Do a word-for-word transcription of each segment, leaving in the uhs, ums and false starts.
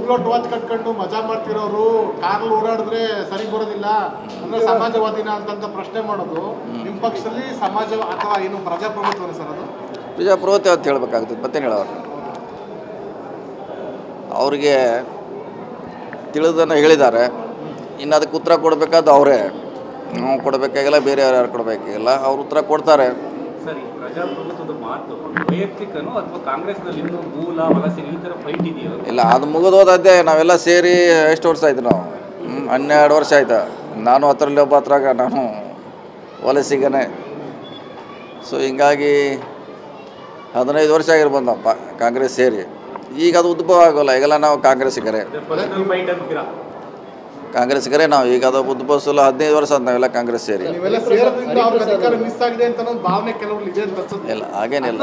ಮುಗ್ಲೊಟ್ಟು watch ಕಟ್ಕೊಂಡು ಮಜಾ ಮಾಡ್ತಿರೋರು ಕಾರಲ್ಲಿ ಓಡಾಡಿದ್ರೆ ಸರಿ ಬರೋದಿಲ್ಲ ಅಂದ್ರೆ ಸಮಾಜವಾದಿನ ಅಂತಂತ ಪ್ರಶ್ನೆ ಮಾಡೋದು ನಿಮ್ಮ ಪಕ್ಷದಲ್ಲಿ ಸಮಾಜ ಅಥವಾ ಏನು ಪ್ರಜಾಪ್ರಭುತ್ವ ಸರ್? ಅದು ಪ್ರಜಾಪ್ರಭುತ್ವ ಅಂತ ಹೇಳ್ಬೇಕಾಗ್ತದೆ, ಮತ್ತೇನು ಹೇಳೋರು? ಅವ್ರಿಗೆ ತಿಳಿದನ್ನು ಹೇಳಿದ್ದಾರೆ, ಇನ್ನು ಅದಕ್ಕೆ ಉತ್ತರ ಕೊಡಬೇಕಾದ ಅವರೇ, ನಾವು ಕೊಡಬೇಕಾಗಿಲ್ಲ, ಬೇರೆ ಯಾರು ಕೊಡಬೇಕಾಗಿಲ್ಲ, ಅವ್ರು ಉತ್ತರ ಕೊಡ್ತಾರೆ. ಸರಿ, ಪ್ರಜಾಪ್ರಭುತ್ವದ ಮಾತು ವೈಯಕ್ತಿಕನೋ ಅಥವಾ ಕಾಂಗ್ರೆಸ್ನಲ್ಲಿ ಇನ್ನೂ ಮೂಲ ವಲಸೆ ಈ ಥರ ಫೈಟ್ ಇದೆಯೋ? ಇಲ್ಲ, ಅದು ಮುಗಿದೋದದ್ದೇ. ನಾವೆಲ್ಲ ಸೇರಿ ಎಷ್ಟು ವರ್ಷ ಆಯ್ತು? ನಾವು ಹನ್ನೆರಡು ವರ್ಷ ಆಯ್ತು. ನಾನು ಹತ್ತರಲ್ಲಿ ಒಬ್ಬ ಹತ್ರಾಗ ನಾನು ವಲಸಿಗನೇ. ಸೊ ಹಿಂಗಾಗಿ ಹದಿನೈದು ವರ್ಷ ಆಗಿರ್ಬೋದು ನಾವು ಪಾ ಕಾಂಗ್ರೆಸ್ ಸೇರಿ. ಈಗ ಅದು ಉದ್ಭವ ಆಗೋಲ್ಲ, ಈಗೆಲ್ಲ ನಾವು ಕಾಂಗ್ರೆಸ್ಸಿಗರೇ ಕಾಂಗ್ರೆಸ್ಸಿಗರೇ ನಾವು ಈಗ ಅದು ಉದ್ಭವಿಸಲು ಹದಿನೈದು ವರ್ಷ ಅಂತ ನಾವೆಲ್ಲ ಕಾಂಗ್ರೆಸ್ ಸೇರಿ. ಇಲ್ಲ, ಹಾಗೇನಿಲ್ಲ.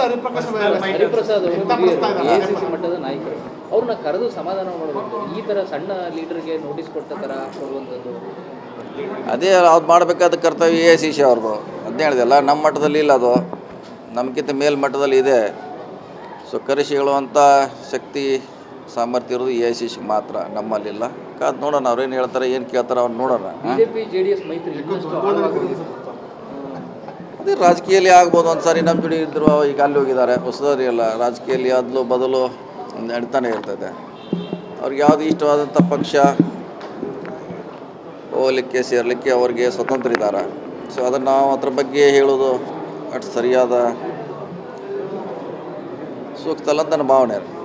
ಮಟ್ಟದ ನಾಯಕರು ಅವ್ರನ್ನ ಕರೆದು ಸಮಾಧಾನ ಮಾಡಬೇಕು. ಈ ಥರ ಸಣ್ಣ ಲೀಡರ್ಗೆ ನೋಟಿಸ್ ಕೊಟ್ಟ ಥರ ಕೊಡುವಂಥದ್ದು ಅದೇ ಅದು ಮಾಡಬೇಕಾದ ಕರ್ತವ್ಯ ಎ ಸಿ ಸಿ ಅವ್ರದ್ದು. ಅದನ್ನೇ ಹೇಳಿದೆಲ್ಲ, ನಮ್ಮ ಮಟ್ಟದಲ್ಲಿ ಇಲ್ಲ, ಅದು ನಮಗಿಂತ ಮೇಲ್ಮಟ್ಟದಲ್ಲಿ ಇದೆ. ಸೊ ಕರೆಸಿ ಹೇಳುವಂಥ ಶಕ್ತಿ ಸಾಮರ್ಥ್ಯ ಇರೋದು ಎ ಸಿ ಸಿ ಮಾತ್ರ, ನಮ್ಮಲ್ಲಿಲ್ಲ. ಕಾದು ನೋಡೋಣ, ಅವ್ರೇನು ಹೇಳ್ತಾರೆ, ಏನು ಕೇಳ್ತಾರೆ, ಅವ್ರು ನೋಡೋಣ. ಬಿಜೆಪಿ ಜೆ ಡಿ ಎಸ್ ಮೈತ್ರಿ ಅದೇ ರಾಜಕೀಯದಲ್ಲಿ ಆಗ್ಬೋದು. ಒಂದು ಸಾರಿ ನಮ್ಮ ಜೋಡಿ ಇದ್ದರು, ಈಗ ಅಲ್ಲಿ ಹೋಗಿದ್ದಾರೆ. ಹೊಸದವ್ರಿ ಎಲ್ಲ ರಾಜಕೀಯದಲ್ಲಿ ಅದಲು ಬದಲು ನಡೀತಾನೆ ಇರ್ತದೆ. ಅವ್ರಿಗೆ ಯಾವುದು ಇಷ್ಟವಾದಂಥ ಪಕ್ಷ ಹೋಗಲಿಕ್ಕೆ ಸೇರಲಿಕ್ಕೆ ಅವ್ರಿಗೆ ಸ್ವತಂತ್ರ ಇದ್ದಾರೆ. ಸೊ ಅದನ್ನು ನಾವು ಅದ್ರ ಬಗ್ಗೆ ಹೇಳೋದು ಅಷ್ಟು ಸರಿಯಾದ ಸೂಕ್ತ ಅಲ್ಲ ಅಂತ ನನ್ನ ಭಾವನೆ.